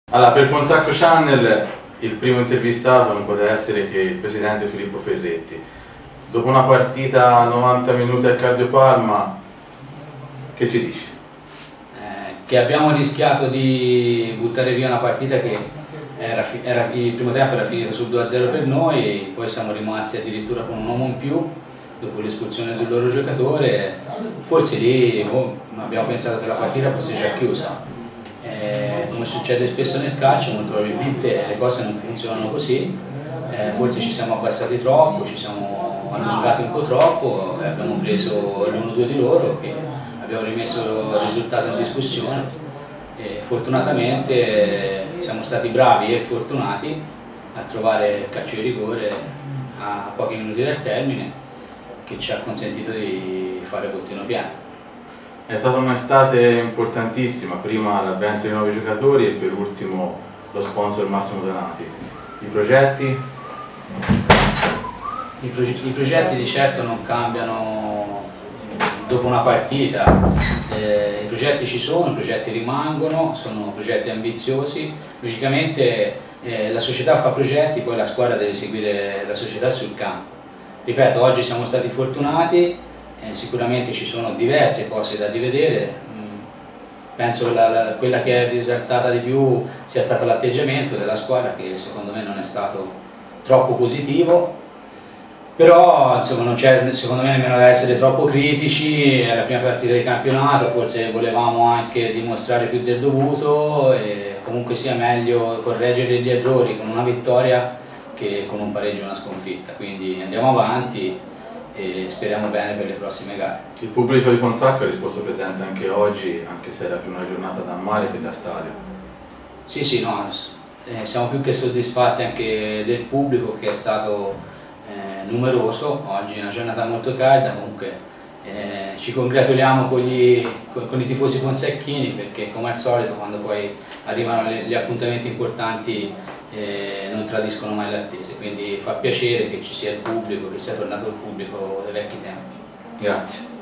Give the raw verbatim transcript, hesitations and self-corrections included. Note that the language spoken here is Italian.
Allora, per Consacco Channel il primo intervistato non poteva essere che il presidente Filippo Ferretti. Dopo una partita a novanta minuti al Cardiopalma, che ci dici? Eh, che abbiamo rischiato di buttare via una partita che era, era, il primo tempo era finito sul due a zero per noi, poi siamo rimasti addirittura con un uomo in più dopo l'espulsione del loro giocatore. Forse lì oh, abbiamo pensato che la partita fosse già chiusa. Eh, come succede spesso nel calcio, molto probabilmente le cose non funzionano così, eh, forse ci siamo abbassati troppo, ci siamo allungati un po' troppo, e abbiamo preso l'uno due di loro, che abbiamo rimesso il risultato in discussione e fortunatamente siamo stati bravi e fortunati a trovare il calcio di rigore a pochi minuti dal termine, che ci ha consentito di fare bottino pieno. È stata un'estate importantissima, prima l'avvento di nuovi giocatori e per ultimo lo sponsor Massimo Donati. I progetti? I, proge I progetti di certo non cambiano dopo una partita, eh, i progetti ci sono, i progetti rimangono, sono progetti ambiziosi. Logicamente eh, la società fa progetti, poi la squadra deve seguire la società sul campo. Ripeto, oggi siamo stati fortunati. Eh, sicuramente ci sono diverse cose da rivedere, mm, penso che la, la, quella che è risaltata di più sia stato l'atteggiamento della squadra, che secondo me non è stato troppo positivo, però insomma, non c'è secondo me nemmeno da essere troppo critici. È la prima partita di campionato, forse volevamo anche dimostrare più del dovuto e comunque sia meglio correggere gli errori con una vittoria che con un pareggio e una sconfitta, quindi andiamo avanti e speriamo bene per le prossime gare. Il pubblico di Consacco ha risposto presente anche oggi, anche se era più una giornata da mare che da stadio. Sì, sì, no, eh, siamo più che soddisfatti anche del pubblico, che è stato eh, numeroso. Oggi è una giornata molto calda, comunque eh, ci congratuliamo con, gli, con, con i tifosi consacchini, perché come al solito quando poi arrivano le, gli appuntamenti importanti Eh, non tradiscono mai le attese, quindi fa piacere che ci sia il pubblico, che sia tornato il pubblico dei vecchi tempi. Grazie.